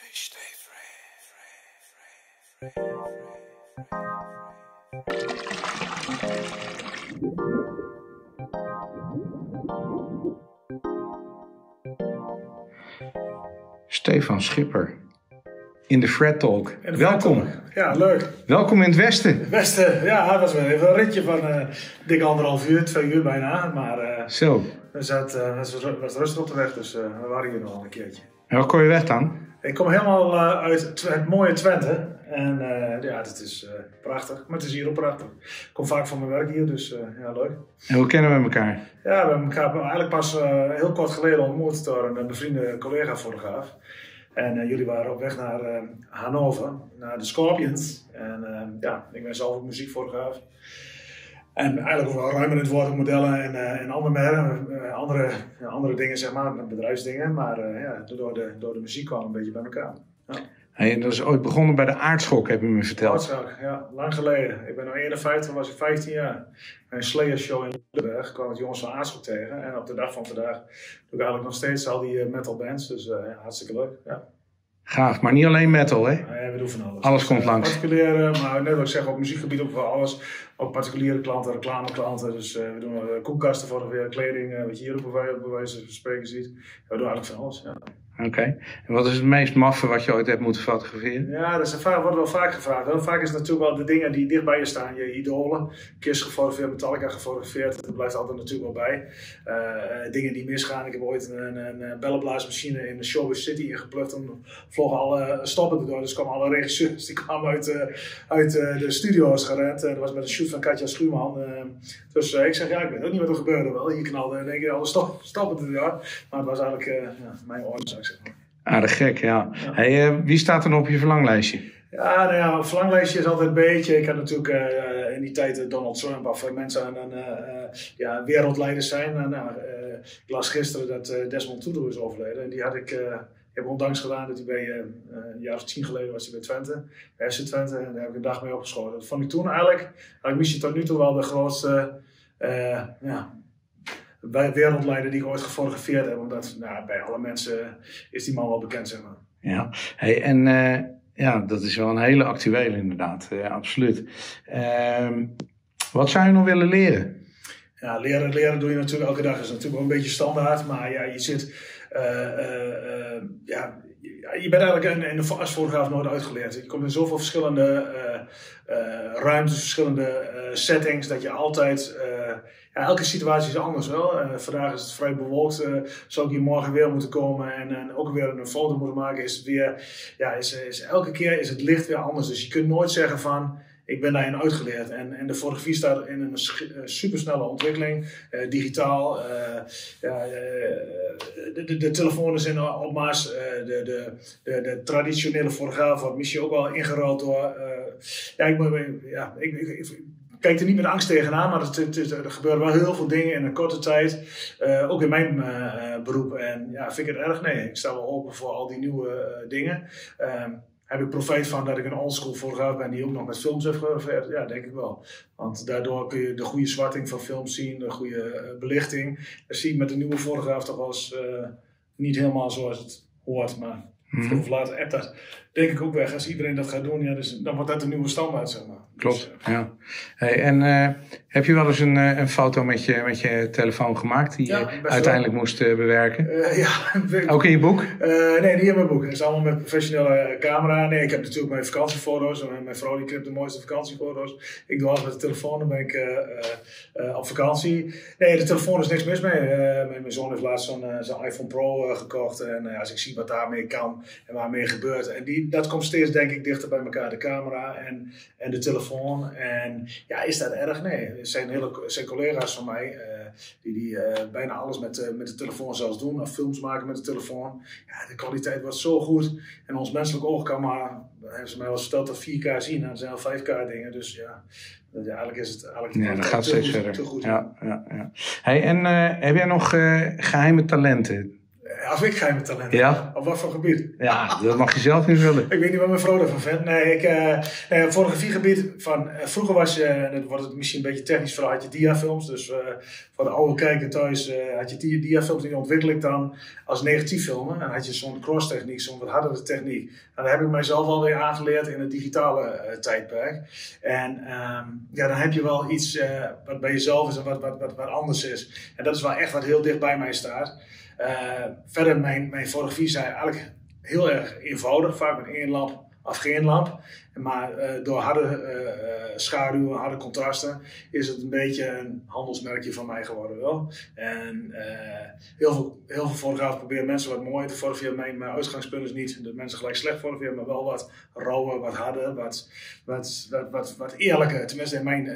Stefan Schipper in de Fred Talk. Welkom. Ja, leuk. Welkom in het Westen. Het Westen, ja, het was wel even een ritje van dik 1,5 uur, 2 uur bijna. Maar Zo. het was rustig op de weg, dus we waren hier nog een keertje. En waar kom je weg dan? Ik kom helemaal uit het mooie Twente. En ja, het is prachtig, maar het is hier ook prachtig. Ik kom vaak van mijn werk hier, dus ja, leuk. En hoe kennen we elkaar? Ja, we hebben elkaar eigenlijk pas heel kort geleden ontmoet door een bevriende collega-fotograaf. En jullie waren op weg naar Hannover, naar de Scorpions. En ja, ik ben zelf ook muziekfotograaf. En eigenlijk ook wel ruim in het woord op modellen en andere dingen, zeg maar, bedrijfsdingen. Maar ja, door de muziek kwam een beetje bij elkaar. Ja. Hey, dat is ooit begonnen bij de Aardschok, heb je me verteld. Aardschok, ja, lang geleden. Ik ben nu 51, was ik 15 jaar. Bij een Slayer show in Ludenberg kwam het jongens van Aardschok tegen. En op de dag van vandaag doe ik eigenlijk nog steeds al die metal bands. Dus ja, hartstikke leuk, ja. Gaaf, maar niet alleen metal, hè? Nee, we doen van alles. Alles komt langs. Particuliere, maar net wat ik zeg, op muziekgebied ook wel alles. Ook particuliere klanten, reclameklanten. Dus we doen koelkasten voor kleding, wat je hier ook bij wijze van spreken ziet. Ja, we doen eigenlijk van alles, ja. Oké. En wat is het meest maffe wat je ooit hebt moeten fotograferen? Ja, dat wordt wel vaak gevraagd. Heel vaak is het natuurlijk wel de dingen die dicht bij je staan. Je idolen. Kiss gefotografeerd, Metallica gefotografeerd. Dat blijft altijd natuurlijk wel bij. Dingen die misgaan. Ik heb ooit een bellenblaasmachine in de Showbiz City ingeplukt. En vlogen alle stoppen erdoor. Dus kwamen alle regisseurs die kwamen uit de studio's gerend. Dat was met een shoot van Katja Schuurman. Dus ik zeg, ja, ik weet ook niet wat er gebeurde. Wel, hier knalde in één keer alle stoppen erdoor. Maar het was eigenlijk mijn oorzaak. Aardig gek, ja. Hey, wie staat er nog op je verlanglijstje? Ja, nou ja, een verlanglijstje is altijd een beetje. Ik had natuurlijk in die tijd Donald Trump of mensen aan wereldleiders zijn. Ik las gisteren dat Desmond Tutu is overleden. En die had ik heb ondanks gedaan dat hij bij een jaar of 10 geleden was hij bij Twente, bij FC Twente. En daar heb ik een dag mee opgeschoten. Dat vond ik toen eigenlijk misschien tot nu toe wel de grootste wereldleider die ik ooit gefotografeerd heb. Omdat bij alle mensen is die man wel bekend, zeg maar. Ja, hey, en ja, dat is wel een hele actuele inderdaad. Ja, absoluut. Wat zou je nog willen leren? Ja, leren doe je natuurlijk elke dag. Dat is natuurlijk wel een beetje standaard. Maar ja, je zit... je bent eigenlijk als fotograaf nooit uitgeleerd. Je komt in zoveel verschillende ruimtes, verschillende settings, dat je altijd... elke situatie is anders wel. Vandaag is het vrij bewolkt. Zou ik hier morgen weer moeten komen en ook weer een foto moeten maken. Is het weer, elke keer is het licht weer anders. Dus je kunt nooit zeggen van... Ik ben daarin uitgeleerd en de fotografie staat in een supersnelle ontwikkeling, digitaal. De telefoon is in opmars. De traditionele fotograaf wordt misschien ook wel ingeruild door. Ik kijk er niet met angst tegenaan, maar er gebeuren wel heel veel dingen in een korte tijd. Ook in mijn beroep. En ja, vind ik het erg? Nee, ik sta wel open voor al die nieuwe dingen. Heb ik profijt van dat ik een oldschool fotograaf ben die ook nog met films heeft gefotografeerd? Ja, denk ik wel. Want daardoor kun je de goede zwarting van films zien, de goede belichting. Dat zie ik met de nieuwe fotograaf toch wel eens niet helemaal zoals het hoort, maar vroeg of later appt dat. Denk ik ook weg. Als iedereen dat gaat doen, dus dan wordt dat de nieuwe standaard, zeg maar. Klopt, dus, ja. Hey, en heb je wel eens een foto met je telefoon gemaakt die je uiteindelijk moest bewerken? Ook in je boek? Nee, niet in mijn boek. Het is allemaal met professionele camera. Nee, ik heb natuurlijk mijn vakantiefoto's. En mijn vrouw die knipt de mooiste vakantiefoto's. Ik doe alles met de telefoon, dan ben ik op vakantie. Nee, de telefoon is niks mis mee. Mijn zoon heeft laatst zijn iPhone Pro gekocht. En als ik zie wat daarmee kan en waarmee gebeurt. En dat komt steeds, denk ik, dichter bij elkaar. De camera en de telefoon. En ja, is dat erg? Nee. Er zijn collega's van mij die bijna alles met de telefoon zelfs doen. Of films maken met de telefoon. Ja, de kwaliteit wordt zo goed. En ons menselijk oog kan maar, hebben ze mij wel eens verteld, dat 4K zien. Dat zijn al 5K dingen. Dus ja, eigenlijk is het dat gaat steeds verder. Te goed. Ja. Hey, en heb jij nog geheime talenten? Of ik geheime talenten. Ja? Op wat voor gebied? Ja, dat mag je zelf invullen. Ik weet niet wat mijn vrouw ervan vindt. Nee, fotografiegebied van... vroeger was je, dat wordt het misschien een beetje technisch verhaal, had je diafilms. Dus voor de oude kijker thuis had je diafilms, die ontwikkel ik dan als negatief filmen. En dan had je zo'n cross-techniek, zo'n wat hardere techniek. En dat heb ik mijzelf alweer aangeleerd in het digitale tijdperk. En dan heb je wel iets wat bij jezelf is en wat anders is. En dat is wel echt wat heel dicht bij mij staat. Verder, mijn fotografie zijn eigenlijk heel erg eenvoudig, vaak met één lamp of geen lamp. Maar door harde schaduwen, harde contrasten is het een beetje een handelsmerkje van mij geworden wel. En heel veel fotografen proberen mensen wat mooier te fotograferen. Mijn uitgangspunt is niet dat mensen gelijk slecht fotograferen, maar wel wat rauwer, wat harder, wat eerlijker. Tenminste in mijn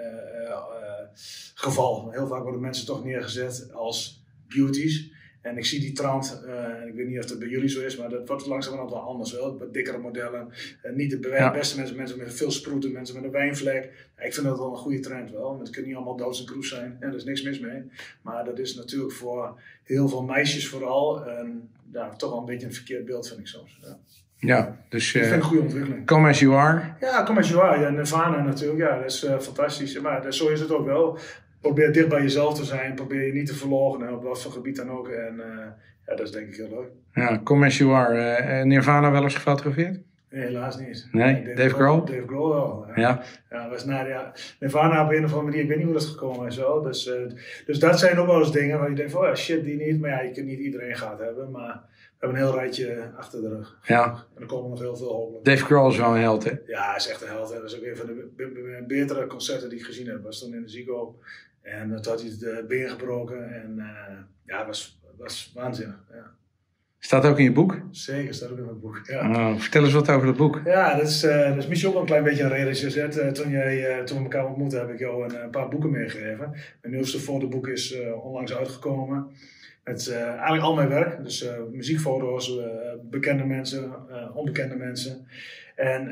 geval. Heel vaak worden mensen toch neergezet als beauties. En ik zie die trend, ik weet niet of dat bij jullie zo is, maar dat wordt langzamerhand wel anders wel. Wat dikkere modellen, niet de beste mensen met veel sproeten, mensen met een wijnvlek. Ik vind dat wel een goede trend wel, het kunnen niet allemaal doods en kroes zijn, en er is niks mis mee. Maar dat is natuurlijk voor heel veel meisjes vooral, toch wel een beetje een verkeerd beeld vind ik soms. Ja. Ja, dus ik vind een goede ontwikkeling. Come as you are. Ja, come as you are. Ja, Nirvana natuurlijk, ja, dat is fantastisch. Maar zo is het ook wel. Probeer dicht bij jezelf te zijn, probeer je niet te verloochenen op wat voor gebied dan ook. En dat is denk ik heel leuk. Ja, come as you are. Nirvana wel eens gefotografeerd? Nee, helaas niet. Nee, Dave Grohl? Dave Grohl wel. Ja. Nirvana op een of andere manier, ik weet niet hoe dat is gekomen is wel. Dus dat zijn ook wel eens dingen waar je denkt van, shit, die niet. Maar ja, je kunt niet iedereen gehad hebben, maar we hebben een heel rijtje achter de rug. Ja. En er komen nog heel veel hopelijk. Dave Grohl is wel een held, hè? Ja, hij is echt een held. Hè. Dat is ook een van de betere concerten die ik gezien heb. Was toen in de Ziggo. En toen had hij het been gebroken. En was waanzinnig. Ja. Staat ook in je boek? Zeker, staat ook in mijn boek. Ja. Oh, vertel eens wat over het boek. Ja, dat is misschien ook wel een klein beetje een reden. Toen we elkaar ontmoetten heb ik jou een paar boeken meegegeven. Mijn nieuwste fotoboek is onlangs uitgekomen. Met eigenlijk al mijn werk. Dus muziekfoto's, bekende mensen, onbekende mensen. En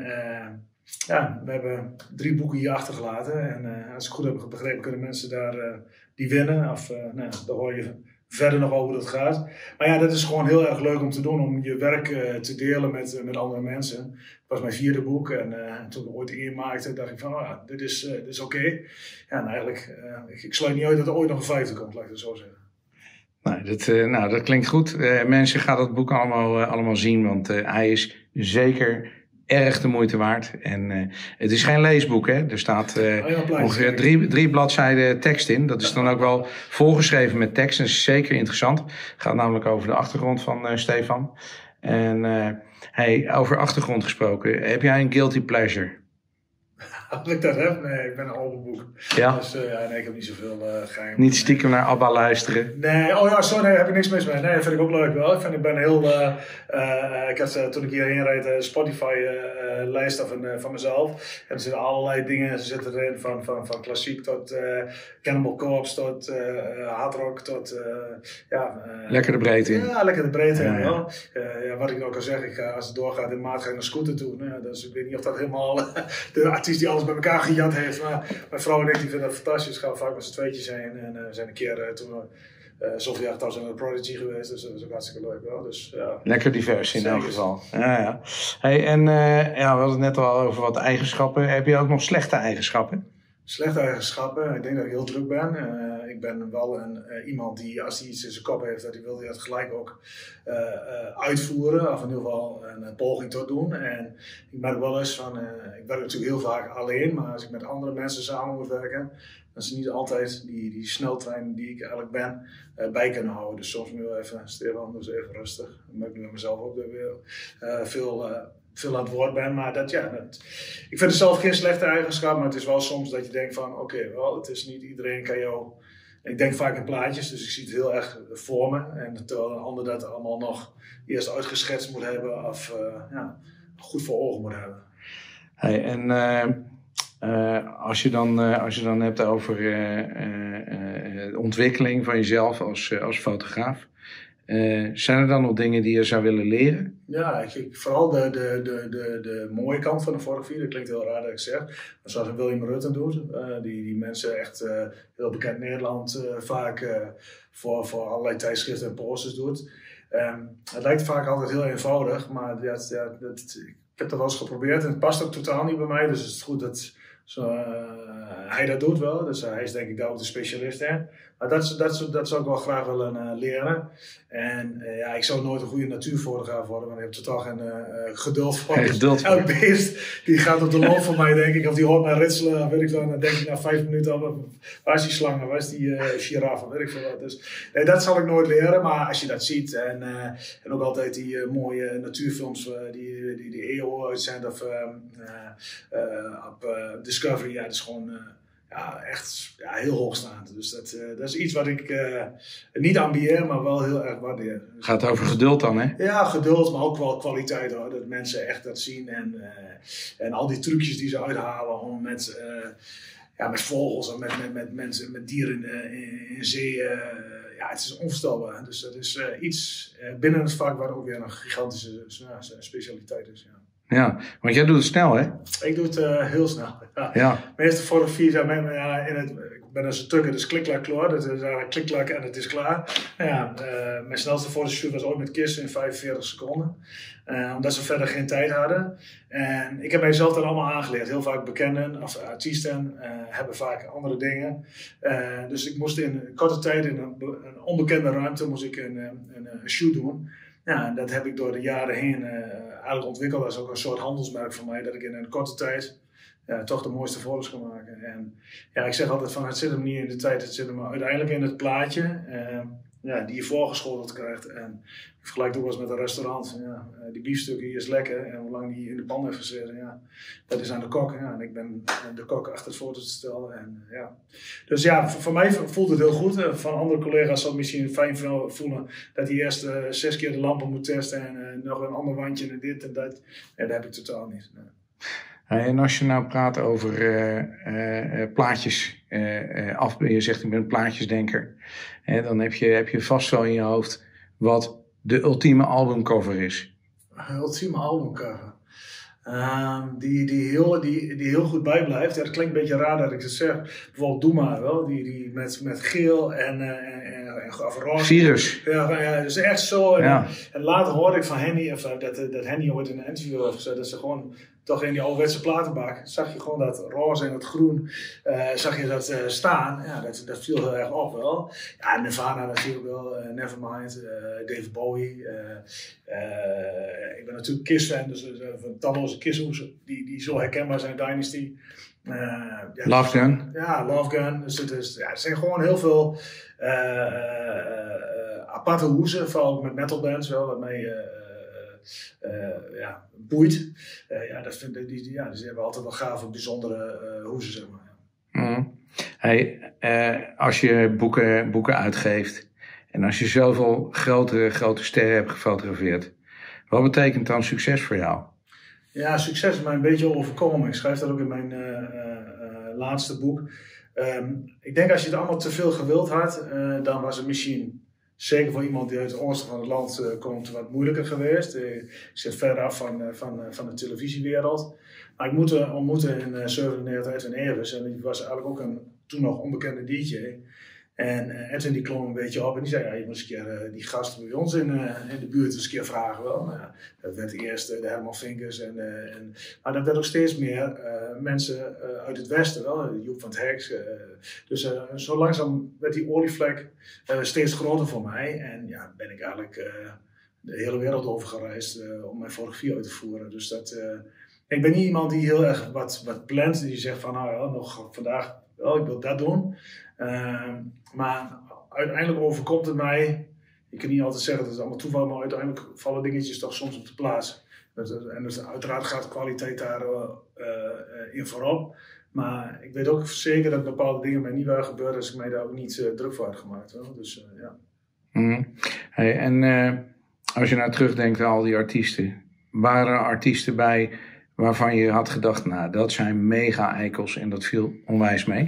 we hebben 3 boeken hier achtergelaten. En als ik goed heb begrepen kunnen mensen daar die winnen. Of daar hoor je verder nog over hoe dat gaat. Maar ja, dat is gewoon heel erg leuk om te doen. Om je werk te delen met andere mensen. Het was mijn 4e boek. En toen ik ooit 1 maakte, dacht ik van, dit is oké. Ja, en eigenlijk, ik sluit niet uit dat er ooit nog een 5e komt, laat ik het zo zeggen. Dat klinkt goed. Mensen gaan dat boek allemaal zien, want hij is zeker erg de moeite waard. En het is geen leesboek, hè. Er staat ongeveer 3 bladzijden tekst in. Dat is dan ook wel volgeschreven met tekst. En dat is zeker interessant. Het gaat namelijk over de achtergrond van Stefan. En over achtergrond gesproken. Heb jij een guilty pleasure? Als ik dat heb? Nee, ik ben een open boek. Ja? Dus ik heb niet zoveel geheim. Niet stiekem naar ABBA luisteren? Nee, daar heb ik niks mis mee. Nee, dat vind ik ook leuk wel. Ik ben heel... ik had toen ik hierheen reed een Spotify-lijst van mezelf. En er zitten allerlei dingen erin. Van klassiek tot Cannibal Corpse tot hard rock tot... lekker de breedte in. Ja, lekker de breedte in. Ja. Wat ik ook kan zeggen, als het doorgaat in maart ga ik naar scooter toe. Dus ik weet niet of dat helemaal de artiest die alles bij elkaar gejat heeft. Maar mijn vrouw en ik die vinden dat fantastisch. Gaan vaak met z'n tweetjes heen. En we zijn een keer toen zoveel jaar thuis zijn we Prodigy geweest. Dus dat is ook hartstikke leuk wel. Dus, ja. Lekker divers in elk geval. Ja. Hey, en we hadden het net al over wat eigenschappen. Heb je ook nog slechte eigenschappen? Slechte eigenschappen. Ik denk dat ik heel druk ben. Ik ben wel iemand die, als hij iets in zijn kop heeft, dat hij wil dat gelijk ook uitvoeren. Of in ieder geval een poging tot doen. En ik merk wel eens van, ik werk natuurlijk heel vaak alleen. Maar als ik met andere mensen samen moet werken, dan is het niet altijd die sneltrein die ik eigenlijk ben bij kunnen houden. Dus soms moet je wel even, Stefan, dus even rustig. Dan merk ik met mezelf ook weer veel aan het woord ben, maar ik vind het zelf geen slechte eigenschap, maar het is wel soms dat je denkt van, oké, het is niet iedereen kan jou... Ik denk vaak in plaatjes, dus ik zie het heel erg voor me. En terwijl een ander dat allemaal nog eerst uitgeschetst moet hebben of goed voor ogen moet hebben. Hey, en als je dan hebt over de ontwikkeling van jezelf als fotograaf, zijn er dan nog dingen die je zou willen leren? Ja, vooral de mooie kant van de fotografie. Dat klinkt heel raar dat ik zeg. Maar zoals William Rutten doet. Die mensen echt heel bekend Nederland vaak voor allerlei tijdschriften en posters doet. Het lijkt vaak altijd heel eenvoudig, maar ik heb dat wel eens geprobeerd en het past ook totaal niet bij mij. Dus het is goed dat hij dat doet wel. Dus hij is denk ik daar ook de specialist in. Maar dat zou ik wel graag willen leren. En ik zou nooit een goede natuurfotograaf worden, want ik heb totaal geen geduld voor. Elk beest die gaat op de loop van mij, denk ik, of die hoort mij ritselen, weet ik wel. Dan denk ik na 5 minuten, waar is die slang, waar is die giraffe, weet ik veel wat. Dus dat zal ik nooit leren, maar als je dat ziet en ook altijd die mooie natuurfilms die EO uitzendt of op Discovery, dat is gewoon echt heel hoogstaand. Dus dat is iets wat ik niet ambieer, maar wel heel erg waardeer. Gaat over geduld dan, hè? Ja, geduld, maar ook wel kwaliteit hoor. Dat mensen echt dat zien en al die trucjes die ze uithalen om met vogels en met mensen, met dieren in zee. Het is onvoorstelbaar. Dus dat is iets binnen het vak waar ook weer een gigantische specialiteit is. Ja. Ja, want jij doet het snel, hè? Ik doe het heel snel. Ja. Meeste fotografie zijn ik ben als een tukker, dus klik-klak klaar. Dat is klik-klak en het is klaar. Mijn snelste fotoshoot was ooit met kisten in 45 seconden. Omdat ze verder geen tijd hadden. En ik heb mijzelf dat allemaal aangeleerd. Heel vaak bekenden of artiesten hebben vaak andere dingen. Dus ik moest in korte tijd in een onbekende ruimte moest ik een shoot doen. Ja, en dat heb ik door de jaren heen eigenlijk ontwikkeld. Dat is ook een soort handelsmerk van mij. Dat ik in een korte tijd toch de mooiste foto's kan maken. En ik zeg altijd van het zit hem niet in de tijd. Het zit hem uiteindelijk in het plaatje. Die je voorgeschoteld krijgt. En ik vergelijk het ook wel eens met een restaurant. Die biefstukken hier is lekker. En hoe lang die in de pan heeft gezeten. Dat is aan de kok. En ik ben de kok achter het foto's te stellen. Dus voor mij voelt het heel goed. Van andere collega's zal het misschien fijn voelen. Dat hij eerst 6 keer de lampen moet testen. En nog een ander wandje en dit en dat. En dat heb ik totaal niet. Nee. En als je nou praat over plaatjes, je zegt ik ben een plaatjesdenker, dan heb je vast wel in je hoofd wat de ultieme albumcover is. Ultieme albumcover? Die heel goed bijblijft. Dat klinkt een beetje raar dat ik het zeg. Bijvoorbeeld Doe Maar wel, die met geel en roze. Virus. Ja, dus echt zo. En later hoorde ik van Henny, dat Henny ooit in een interview heeft gezegd, dat ze gewoon toch in die ouderwetse platenbak zag je gewoon dat roze en het groen zag je dat staan. Ja, dat viel heel erg op wel. Ja, Nirvana natuurlijk wel, Nevermind, David Bowie. Ik ben natuurlijk Kiss-fan, dus van talloze Kiss-hoesen die zo herkenbaar zijn, Dynasty. Love Gun. Ja, Love Gun. Dus er zijn gewoon heel veel aparte hoesen, vooral met metalbands wel, wat mij boeit. Die hebben altijd wel gave, bijzondere hoesen, zeg maar. Mm. Als je boeken uitgeeft en als je zoveel grote sterren hebt gefotografeerd, wat betekent dan succes voor jou? Ja, succes is mij een beetje overkomen. Ik schrijf dat ook in mijn laatste boek. Ik denk als je het allemaal te veel gewild had, dan was het misschien, zeker voor iemand die uit het oosten van het land komt, wat moeilijker geweest. Ik zit ver af van de televisiewereld. Maar ik ontmoette in 1997 Edwin Evers en die was eigenlijk ook een toen nog onbekende DJ. En Edwin die klom een beetje op en die zei, je moet eens een keer die gasten bij ons in de buurt eens een keer vragen wel. Nou, dat werd eerst de Herman Vinkers, maar dat werd ook steeds meer mensen uit het westen wel, Joep van het Heks. Dus zo langzaam werd die olievlek steeds groter voor mij en ben ik eigenlijk de hele wereld over gereisd om mijn fotografie uit te voeren. Dus ik ben niet iemand die heel erg wat plant, die zegt van nog vandaag wel, ik wil dat doen. Maar uiteindelijk overkomt het mij. Ik kan niet altijd zeggen dat het allemaal toeval, maar uiteindelijk vallen dingetjes toch soms op de plaats. En dus uiteraard gaat de kwaliteit daar in voorop. Maar ik weet ook zeker dat bepaalde dingen mij niet waren gebeurd als ik mij daar ook niet druk voor had gemaakt. Wel. Dus ja. Mm-hmm. Hey, en als je nou terugdenkt aan al die artiesten, waren er artiesten bij waarvan je had gedacht, nou, dat zijn mega eikels en dat viel onwijs mee?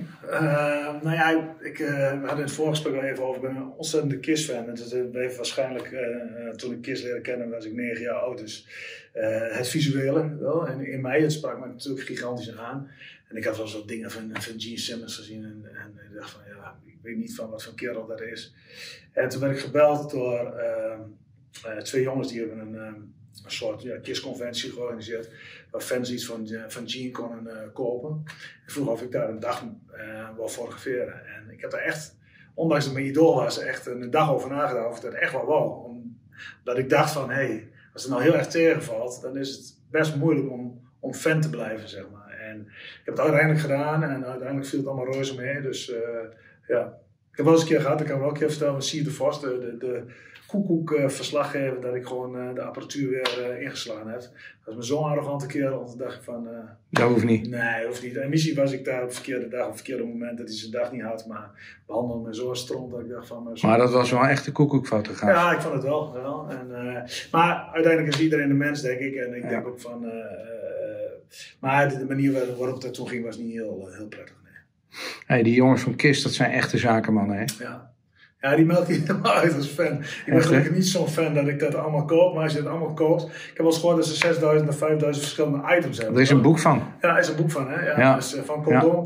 We hadden het voorgesprek al even over, ik ben een ontzettende Kiss-fan. Dat bleef waarschijnlijk, toen ik Kiss leerde kennen, was ik 9 jaar oud. Dus het visuele wel. En in mij, het sprak me natuurlijk gigantisch aan. En ik had wel zo'n dingen van Gene Simmons gezien en ik dacht van, ik weet niet van wat voor kerel dat is. En toen werd ik gebeld door 2 jongens die hebben een soort KISS-conventie georganiseerd. Waar fans iets van Gene konden kopen. En vroeg of ik daar een dag wil fotograferen. En ik heb daar echt, ondanks dat mijn idool was, echt een dag over nagedacht of ik dat echt wel wou. Omdat ik dacht van, als het nou heel erg tegenvalt, dan is het best moeilijk om fan te blijven, zeg maar. En ik heb het uiteindelijk gedaan en uiteindelijk viel het allemaal reuze mee. Dus ja, ik heb wel eens een keer gehad, ik kan wel een keer vertellen, met Sier de Vos, de koekoek-verslaggever, dat ik gewoon de apparatuur weer ingeslagen heb. Dat is me zo'n arrogante kerel, want dacht ik van... dat hoeft niet. Nee, hoeft niet. En misschien was ik daar op de verkeerde dag, op het verkeerde moment, dat hij zijn dag niet had, maar behandelde me zo stront dat ik dacht van... Maar dat was wel echt een koekoekfotograaf. Ja, ik vond het wel. En, maar uiteindelijk is iedereen een mens, denk ik. En ik denk ook van... maar de manier waarop dat toen ging was niet heel prettig. Nee. Hey, die jongens van KISS, dat zijn echte zakenmannen, hè? Ja, die melk je helemaal uit als fan. Ik ben gelukkig niet zo'n fan dat ik dat allemaal koop, maar als je het allemaal koopt... Ik heb wel eens gehoord dat ze 6000 of 5000 verschillende items hebben. Er is een boek van. Ja, er is een boek van, hè. Ja. Dus van condom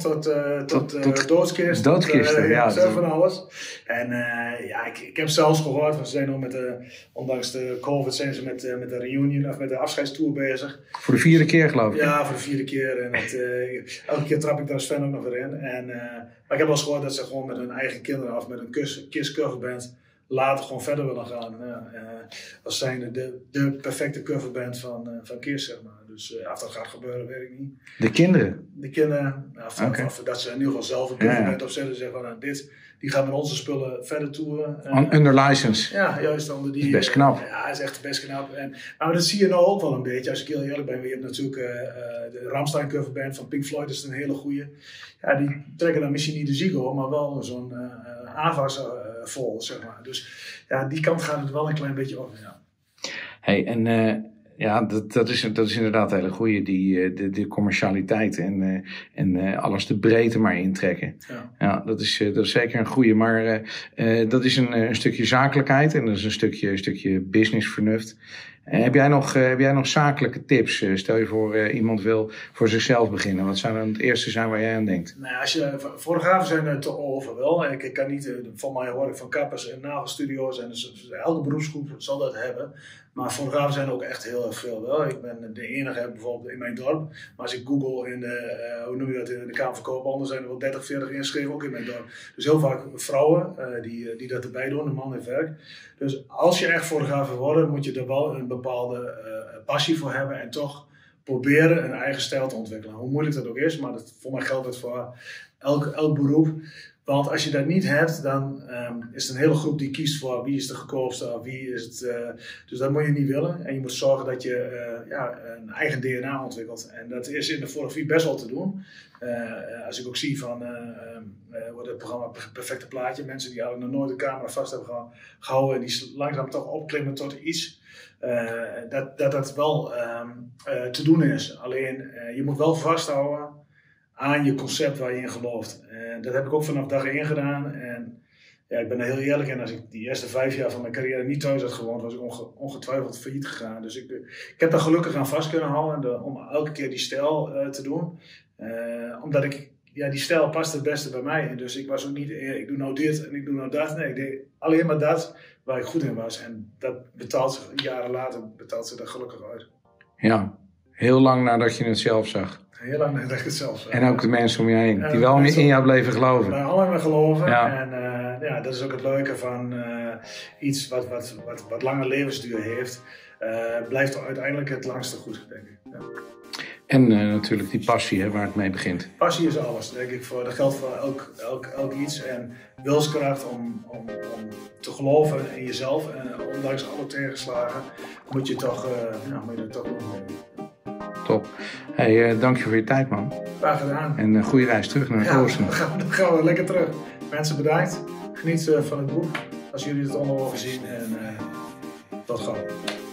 tot doodskist. Doodkisten, zo van alles. En ik heb zelfs gehoord, ze zijn nog ondanks de COVID zijn ze met de reunion of met de afscheidstour bezig. Voor de 4e keer, geloof ik. Ja, voor de 4e keer. En elke keer trap ik daar als fan ook nog weer in. Maar ik heb wel eens gehoord dat ze gewoon met hun eigen kinderen of met een KISS coverband later gewoon verder willen gaan. Als zijnde de perfecte coverband van KISS, zeg maar. Dus of dat gaat gebeuren, weet ik niet. De kinderen? De kinderen, of dat ze in ieder geval zelf een coverband opzetten en zeggen van die gaan met onze spullen verder toeren. Under license. Ja, juist onder die. Dat is best knap. Ja, dat is echt best knap. Maar dat zie je nou ook wel een beetje, als ik heel eerlijk ben. Je hebt natuurlijk de Rammstein coverband van Pink Floyd, dat is een hele goeie. Ja, die trekken dan misschien niet de Ziggo, maar wel zo'n aanvas vol, zeg maar. Dus ja, die kant gaat het wel een klein beetje over, ja. Hey, en dat is inderdaad een hele goeie, de commercialiteit en alles de breedte maar intrekken. Ja, dat is zeker een goeie, maar dat is een stukje zakelijkheid en dat is een stukje businessvernuft. Heb jij nog zakelijke tips? Stel je voor iemand wil voor zichzelf beginnen. Wat zou dan het eerste zijn waar jij aan denkt? Nou, fotografen zijn te over wel. Ik kan niet, van mij hoor ik van kappers en nagelstudio's en dus elke beroepsgroep zal dat hebben. Maar fotografen zijn er ook echt heel erg veel wel. Ik ben de enige bijvoorbeeld in mijn dorp. Maar als ik google in de Kamer van Koophandel zijn er wel 30, 40 ingeschreven ook in mijn dorp. Dus heel vaak vrouwen die dat erbij doen, de man heeft werk. Dus als je echt fotograaf wil worden, moet je er wel een bepaalde passie voor hebben en toch proberen een eigen stijl te ontwikkelen. Hoe moeilijk dat ook is, maar voor mij geldt het voor elk beroep. Want als je dat niet hebt, dan is het een hele groep die kiest voor wie is de goedkoopste of wie is het. Dus dat moet je niet willen. En je moet zorgen dat je een eigen DNA ontwikkelt. En dat is in de fotografie best wel te doen. Als ik ook zie van het programma Perfecte Plaatje, mensen die eigenlijk nog nooit de camera vast hebben gehouden en die langzaam toch opklimmen tot iets. Dat wel te doen is. Alleen je moet wel vasthouden aan je concept waar je in gelooft. En dat heb ik ook vanaf dag 1 gedaan. En ja, ik ben er heel eerlijk in. Als ik die eerste 5 jaar van mijn carrière niet thuis had gewoond, was ik ongetwijfeld failliet gegaan. Dus ik heb daar gelukkig aan vast kunnen houden om elke keer die stijl te doen. Omdat die stijl past het beste bij mij. En dus ik was ook niet, ik doe nou dit en ik doe nou dat. Nee, ik deed alleen maar dat waar ik goed in was. En dat betaalt zich, jaren later betaalt zich dat gelukkig uit. Ja, heel lang nadat je het zelf zag. Heel lang nadat ik het zelf zag. En ook de mensen om je heen, die wel in jou bleven geloven. Allemaal in me geloven. Ja. En dat is ook het leuke van iets wat lange levensduur heeft. Blijft uiteindelijk het langste goed, denk ik. Ja. En natuurlijk die passie waar het mee begint. Passie is alles, denk ik. Dat geldt voor elk iets. En wilskracht om te geloven in jezelf. En ondanks alle tegenslagen moet je toch doen. Top. Hey, dank je voor je tijd, man. Graag gedaan. En een goede reis terug naar het oosten. Dan gaan we lekker terug. Mensen, bedankt. Geniet van het boek. Als jullie het allemaal zien. En tot gauw.